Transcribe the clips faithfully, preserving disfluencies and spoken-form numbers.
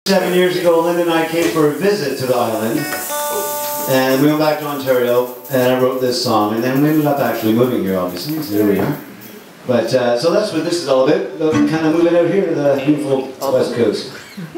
Seven years ago, Linda and I came for a visit to the island, and we went back to Ontario, and I wrote this song, and then we ended up actually moving here, obviously, so here we are. But, uh, so that's what this is all about, kind of moving out here to the beautiful West Coast.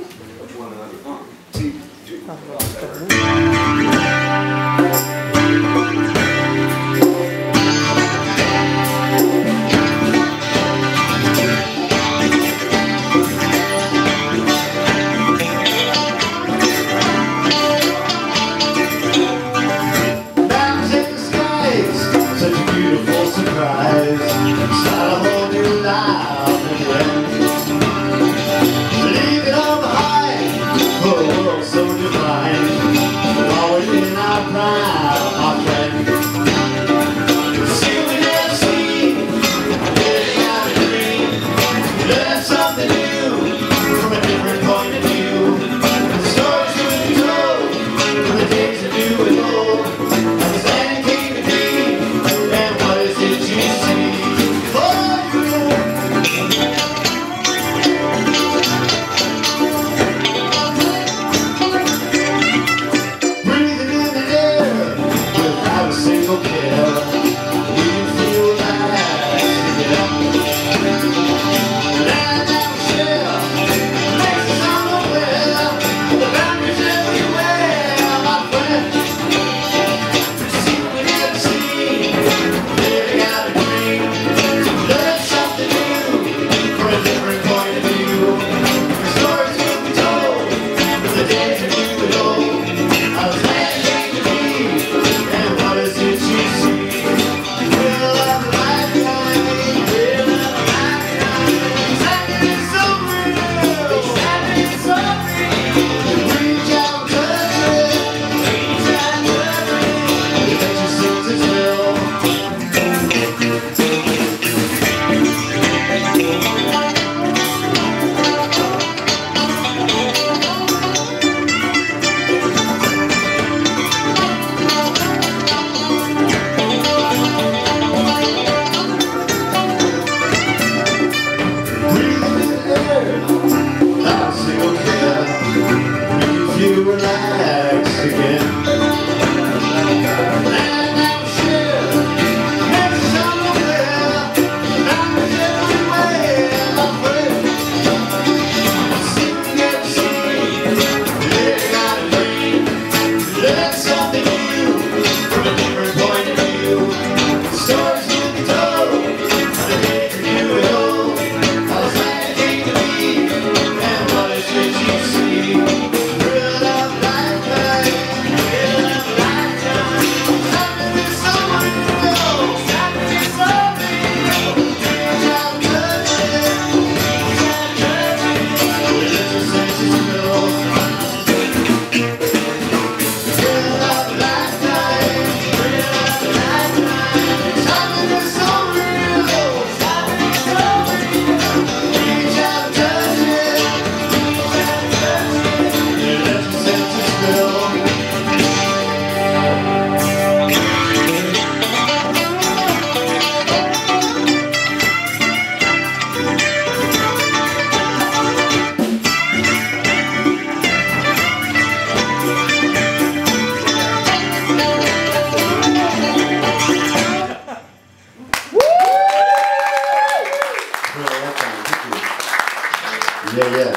Yeah, yeah.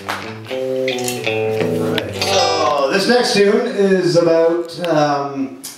All right. So this next tune is about um,